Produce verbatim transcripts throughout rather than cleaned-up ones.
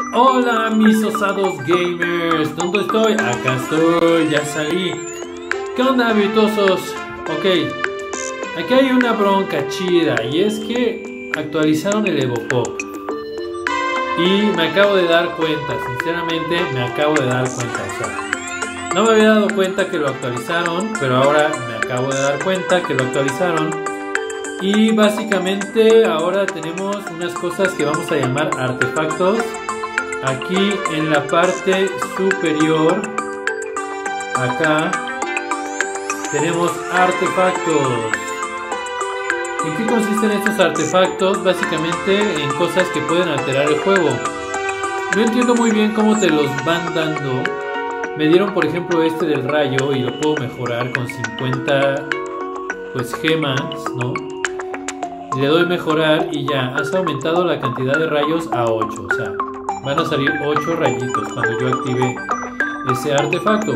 Hola mis osados gamers, ¿dónde estoy? Acá estoy, ya salí. ¿Qué onda, virtuosos? Ok, aquí hay una bronca chida y es que actualizaron el Evopop. Y me acabo de dar cuenta, sinceramente me acabo de dar cuenta, o sea, no me había dado cuenta que lo actualizaron, pero ahora me acabo de dar cuenta que lo actualizaron. Y básicamente ahora tenemos unas cosas que vamos a llamar artefactos. Aquí en la parte superior, acá, tenemos artefactos. ¿En qué consisten estos artefactos? Básicamente en cosas que pueden alterar el juego. No entiendo muy bien cómo te los van dando. Me dieron por ejemplo este del rayo y lo puedo mejorar con cincuenta pues gemas, ¿no? Le doy mejorar y ya, has aumentado la cantidad de rayos a ocho, o sea, van a salir ocho rayitos cuando yo active ese artefacto.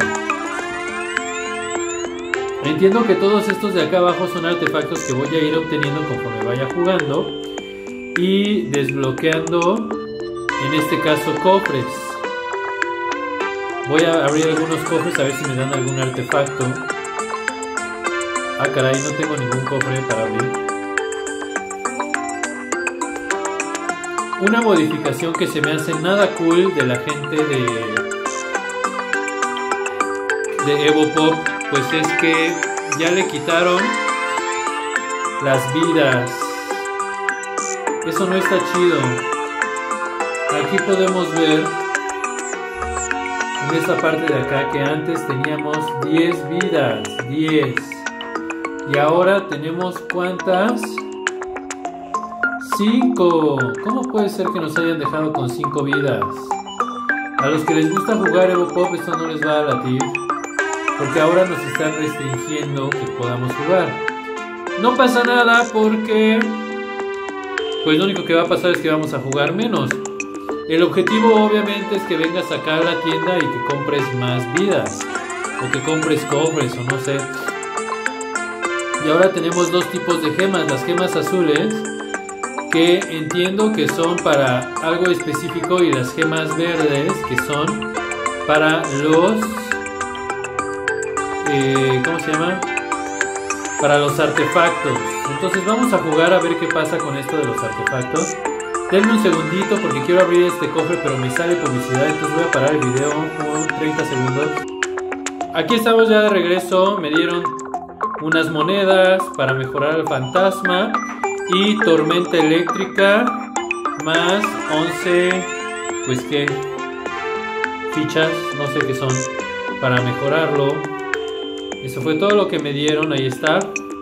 Entiendo que todos estos de acá abajo son artefactos que voy a ir obteniendo conforme vaya jugando y desbloqueando, en este caso, cofres. Voy a abrir algunos cofres a ver si me dan algún artefacto. Ah, caray, no tengo ningún cofre para abrir. Una modificación que se me hace nada cool de la gente de, de Evopop, pues es que ya le quitaron las vidas. Eso no está chido. Aquí podemos ver en esta parte de acá que antes teníamos diez vidas, diez. Y ahora tenemos ¿cuántas? cinco. ¿Cómo puede ser que nos hayan dejado con cinco vidas? A los que les gusta jugar Evopop esto no les va a latir, porque ahora nos están restringiendo que podamos jugar. No pasa nada porque pues lo único que va a pasar es que vamos a jugar menos. El objetivo obviamente es que vengas acá a la tienda y que compres más vidas, o que compres cofres o no sé. Y ahora tenemos dos tipos de gemas. Las gemas azules, que entiendo que son para algo específico, y las gemas verdes, que son para los eh, ¿cómo se llama? Para los artefactos. Entonces vamos a jugar a ver qué pasa con esto de los artefactos. Denme un segundito porque quiero abrir este cofre, pero me sale publicidad, entonces voy a parar el video por treinta segundos. Aquí estamos ya de regreso. Me dieron unas monedas para mejorar al fantasma y tormenta eléctrica, más once, pues qué, fichas, no sé qué son, para mejorarlo. Eso fue todo lo que me dieron, ahí está.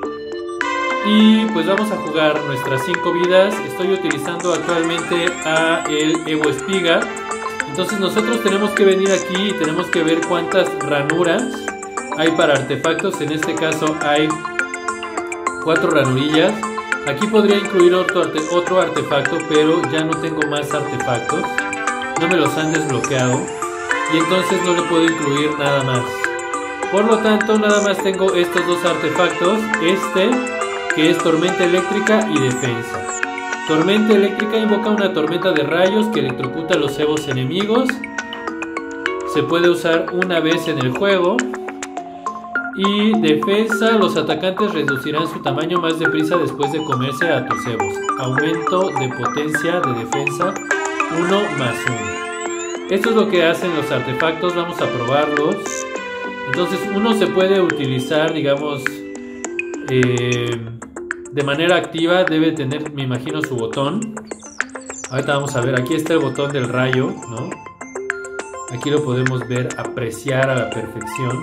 Y pues vamos a jugar nuestras cinco vidas. Estoy utilizando actualmente a el Evo Espiga. Entonces nosotros tenemos que venir aquí y tenemos que ver cuántas ranuras hay para artefactos. En este caso hay cuatro ranurillas. Aquí podría incluir otro, arte, otro artefacto, pero ya no tengo más artefactos. No me los han desbloqueado y entonces no le puedo incluir nada más. Por lo tanto, nada más tengo estos dos artefactos. Este, que es tormenta eléctrica y defensa. Tormenta eléctrica invoca una tormenta de rayos que electrocuta a los evos enemigos. Se puede usar una vez en el juego. Y defensa, los atacantes reducirán su tamaño más deprisa después de comerse a tus evos. Aumento de potencia de defensa uno más uno. Esto es lo que hacen los artefactos, vamos a probarlos. Entonces uno se puede utilizar, digamos, eh, de manera activa. Debe tener, me imagino, su botón. Ahorita vamos a ver, aquí está el botón del rayo, ¿no? Aquí lo podemos ver, apreciar a la perfección.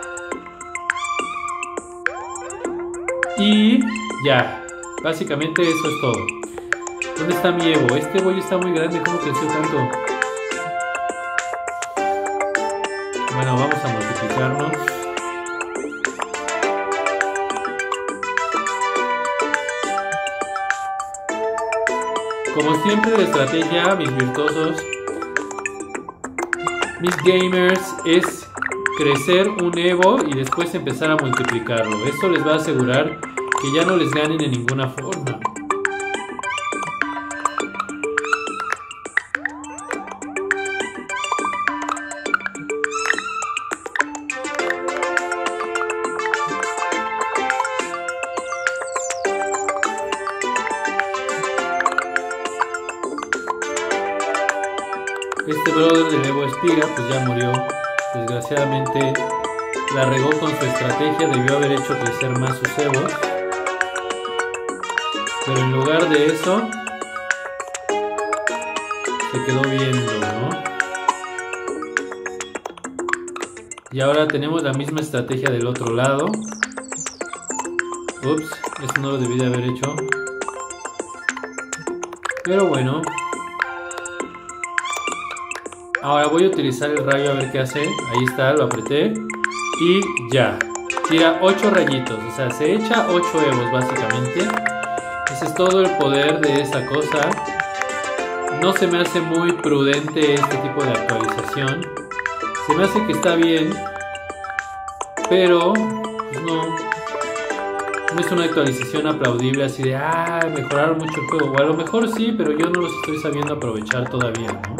Y ya, básicamente eso es todo. ¿Dónde está mi Evo? Este Evo ya está muy grande, ¿cómo creció tanto? Bueno, vamos a multiplicarnos. Como siempre, la estrategia, mis virtuosos, mis gamers, es crecer un Evo y después empezar a multiplicarlo. Esto les va a asegurar que ya no les ganen de ninguna forma. Este brother del Evo Espiga pues ya murió. Desgraciadamente la regó con su estrategia, debió haber hecho crecer más sus Evos. Pero en lugar de eso, se quedó viendo, ¿no? Y ahora tenemos la misma estrategia del otro lado. Ups, eso no lo debí de haber hecho. Pero bueno. Ahora voy a utilizar el rayo a ver qué hace. Ahí está, lo apreté. Y ya. Tira ocho rayitos. O sea, se echa ocho Evos básicamente. Ese es todo el poder de esa cosa. No se me hace muy prudente este tipo de actualización. Se me hace que está bien. Pero pues no. No es una actualización aplaudible así de ah, mejoraron mucho el juego. O a lo mejor sí, pero yo no los estoy sabiendo aprovechar todavía, ¿no?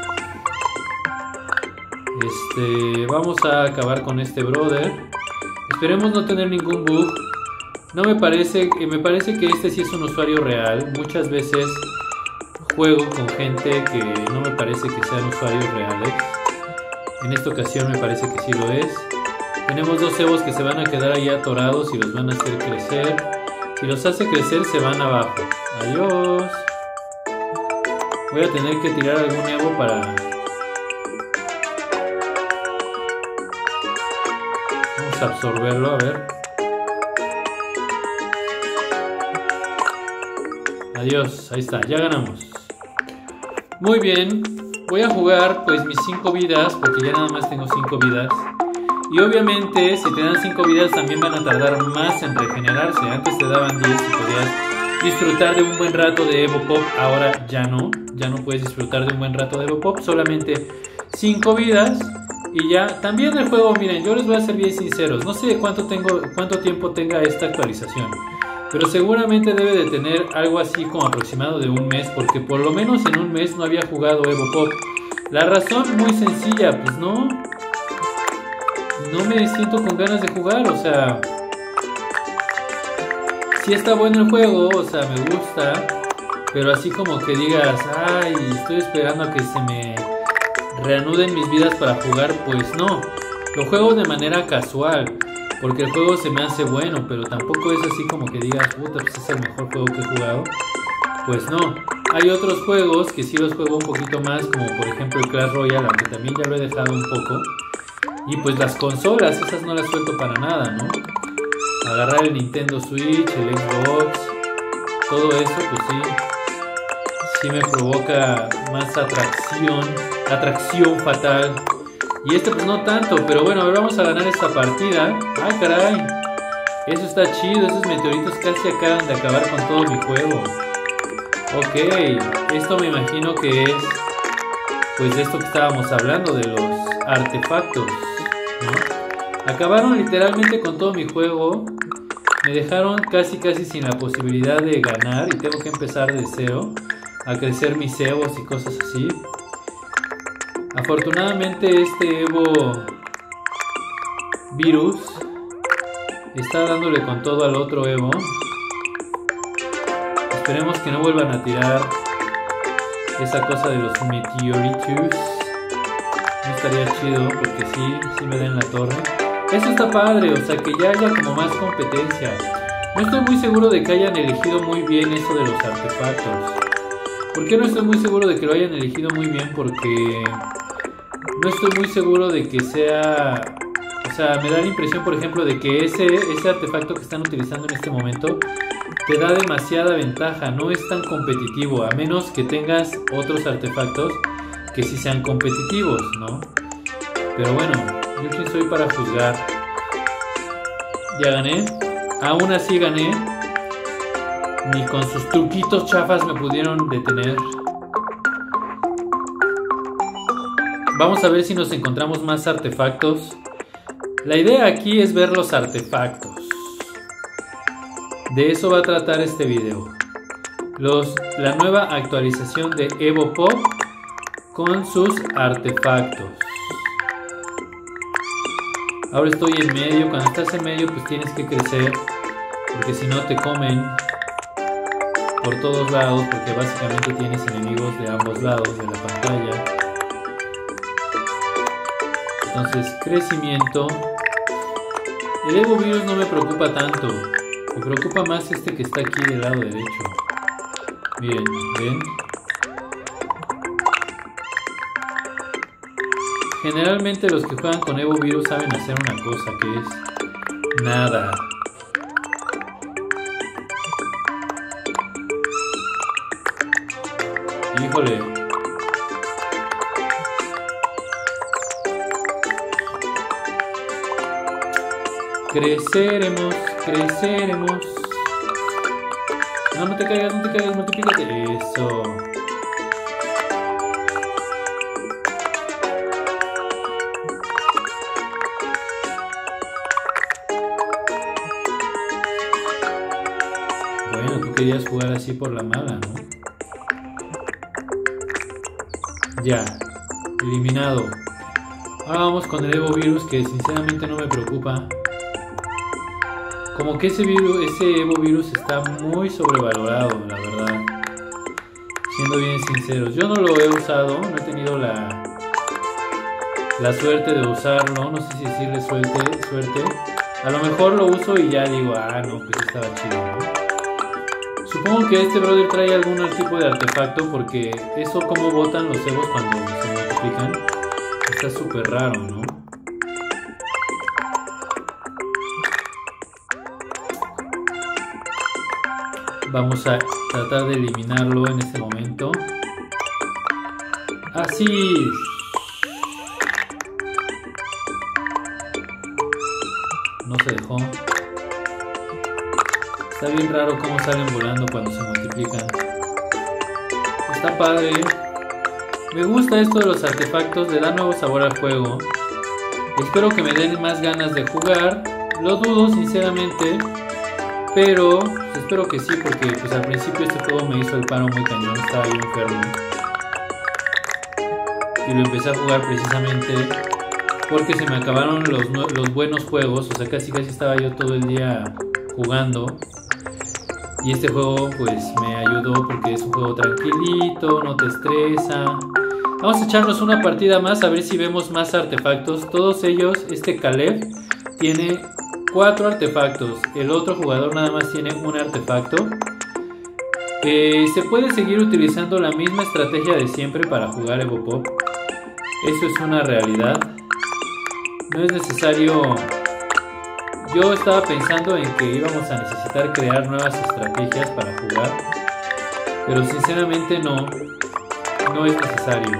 Este, vamos a acabar con este brother. Esperemos no tener ningún bug. No me parece, me parece que este sí es un usuario real. Muchas veces juego con gente que no me parece que sean usuarios reales. En esta ocasión me parece que sí lo es. Tenemos dos Evos que se van a quedar ahí atorados y los van a hacer crecer. Si los hace crecer se van abajo. Adiós. Voy a tener que tirar algún Evo para... Vamos a absorberlo, a ver. Adiós, ahí está, ya ganamos. Muy bien. Voy a jugar pues mis cinco vidas, porque ya nada más tengo cinco vidas. Y obviamente si te dan cinco vidas también van a tardar más en regenerarse. Antes te daban diez y podías disfrutar de un buen rato de Evo Pop. Ahora ya no, ya no puedes disfrutar de un buen rato de Evo Pop. Solamente cinco vidas y ya. También el juego, miren, yo les voy a ser bien sinceros. No sé cuánto, tengo, cuánto tiempo tenga esta actualización, pero seguramente debe de tener algo así como aproximado de un mes, porque por lo menos en un mes no había jugado Evo Pop. La razón muy sencilla, pues no... No me siento con ganas de jugar, o sea... Sí está bueno el juego, o sea, me gusta. Pero así como que digas, ay, estoy esperando a que se me reanuden mis vidas para jugar, pues no. Lo juego de manera casual, porque el juego se me hace bueno, pero tampoco es así como que digas, puta, pues es el mejor juego que he jugado. Pues no. Hay otros juegos que sí los juego un poquito más, como por ejemplo el Clash Royale, aunque también ya lo he dejado un poco. Y pues las consolas, esas no las suelto para nada, ¿no? Agarrar el Nintendo Switch, el Xbox, todo eso, pues sí, sí me provoca más atracción, atracción fatal. Y este pues no tanto, pero bueno, a ver, vamos a ganar esta partida. ¡Ah, caray! Eso está chido, esos meteoritos casi acaban de acabar con todo mi juego. Ok, esto me imagino que es, pues de esto que estábamos hablando, de los artefactos, ¿no? Acabaron literalmente con todo mi juego. Me dejaron casi casi sin la posibilidad de ganar y tengo que empezar de cero a crecer mis Evos y cosas así. Afortunadamente este Evo virus está dándole con todo al otro Evo. Esperemos que no vuelvan a tirar esa cosa de los meteoritos. No estaría chido porque sí, sí me den la torre. Eso está padre, o sea que ya haya como más competencia. No estoy muy seguro de que hayan elegido muy bien eso de los artefactos. ¿Por qué no estoy muy seguro de que lo hayan elegido muy bien? Porque no estoy muy seguro de que sea... O sea, me da la impresión, por ejemplo, de que ese, ese artefacto que están utilizando en este momento te da demasiada ventaja. No es tan competitivo, a menos que tengas otros artefactos que sí sean competitivos, ¿no? Pero bueno, yo quién soy para juzgar. Ya gané. Aún así gané. Ni con sus truquitos chafas me pudieron detener. Vamos a ver si nos encontramos más artefactos. La idea aquí es ver los artefactos. De eso va a tratar este video. Los, la nueva actualización de Evo Pop con sus artefactos. Ahora estoy en medio. Cuando estás en medio pues tienes que crecer, porque si no te comen por todos lados, porque básicamente tienes enemigos de ambos lados de la pantalla. Entonces, crecimiento. El Evo Virus no me preocupa tanto. Me preocupa más este que está aquí del lado derecho. Bien, ven. Generalmente los que juegan con Evo Virus saben hacer una cosa, que es nada. Híjole. Creceremos, creceremos. No, no te caigas, no te caigas, multiplícate. Eso. Bueno, tú querías jugar así por la mala, ¿no? Ya, eliminado. Ahora vamos con el Evo Virus, que sinceramente no me preocupa. Como que ese virus, ese Evo Virus está muy sobrevalorado, la verdad. Siendo bien sinceros, yo no lo he usado, no he tenido la la suerte de usarlo, no sé si decirle suerte, suerte. A lo mejor lo uso y ya digo, ah, no, pues estaba chido, ¿no? Supongo que este brother trae algún tipo de artefacto, porque eso como botan los Evos cuando se multiplican está súper raro, ¿no? Vamos a tratar de eliminarlo en este momento. Así. No se dejó. Está bien raro cómo salen volando cuando se multiplican. Está padre. Me gusta esto de los artefactos, le da nuevo sabor al juego. Espero que me den más ganas de jugar. Lo dudo sinceramente, pero pues, espero que sí, porque pues al principio este juego me hizo el paro muy cañón, estaba yo enfermo. Y lo empecé a jugar precisamente porque se me acabaron los, los buenos juegos, o sea, casi casi estaba yo todo el día jugando. Y este juego pues me ayudó porque es un juego tranquilito, no te estresa. Vamos a echarnos una partida más a ver si vemos más artefactos. Todos ellos, este Caleb tiene cuatro artefactos. El otro jugador nada más tiene un artefacto. Eh, se puede seguir utilizando la misma estrategia de siempre para jugar Evo Pop. Eso es una realidad. No es necesario... Yo estaba pensando en que íbamos a necesitar crear nuevas estrategias para jugar, pero sinceramente no, no es necesario.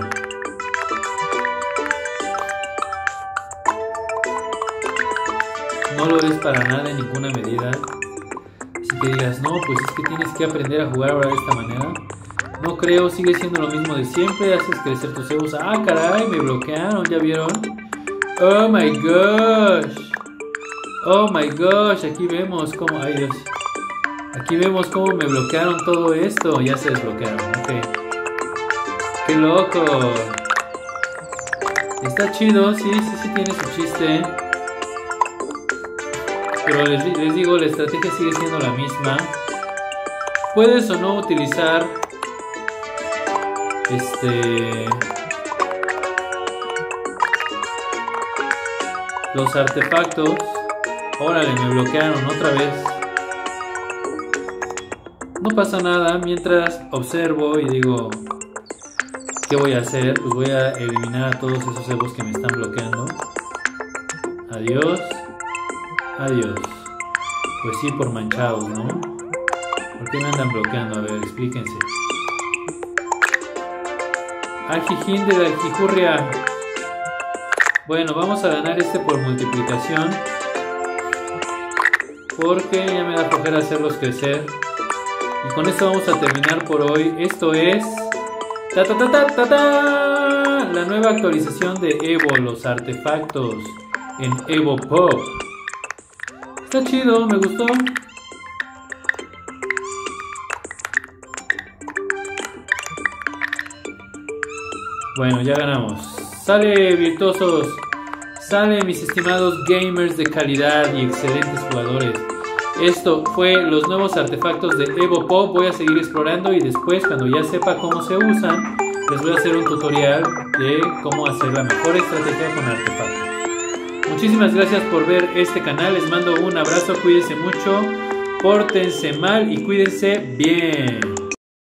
No lo es para nada en ninguna medida. Si te digas, no, pues es que tienes que aprender a jugar ahora de esta manera. No creo, sigue siendo lo mismo de siempre, haces crecer tus egos. Ah, caray, me bloquearon, ¿ya vieron? Oh my gosh. Oh my gosh, aquí vemos cómo... Ay Dios. Aquí vemos cómo me bloquearon todo esto. Ya se desbloquearon, ok. ¡Qué loco! Está chido, sí, sí, sí tiene su chiste. Pero les, les digo, la estrategia sigue siendo la misma. Puedes o no utilizar... Este... los artefactos. Órale, me bloquearon otra vez. No pasa nada mientras observo y digo, ¿qué voy a hacer? Pues voy a eliminar a todos esos Evos que me están bloqueando. Adiós. Adiós. Pues sí, por manchados, ¿no? ¿Por qué me andan bloqueando? A ver, explíquense. Ajijín de la Aljijurria. Bueno, vamos a ganar este por multiplicación, porque ya me da flojera hacerlos crecer. Y con esto vamos a terminar por hoy. Esto es ta, ta, ta, ta, ta, ta, la nueva actualización de Evo, los artefactos en Evo Pop. Está chido, me gustó. Bueno, ya ganamos. Sale, virtuosos. Sale, mis estimados gamers de calidad y excelentes jugadores. Esto fue los nuevos artefactos de Evo Pop. Voy a seguir explorando y después, cuando ya sepa cómo se usan, les voy a hacer un tutorial de cómo hacer la mejor estrategia con artefactos. Muchísimas gracias por ver este canal, les mando un abrazo, cuídense mucho, pórtense mal y cuídense bien.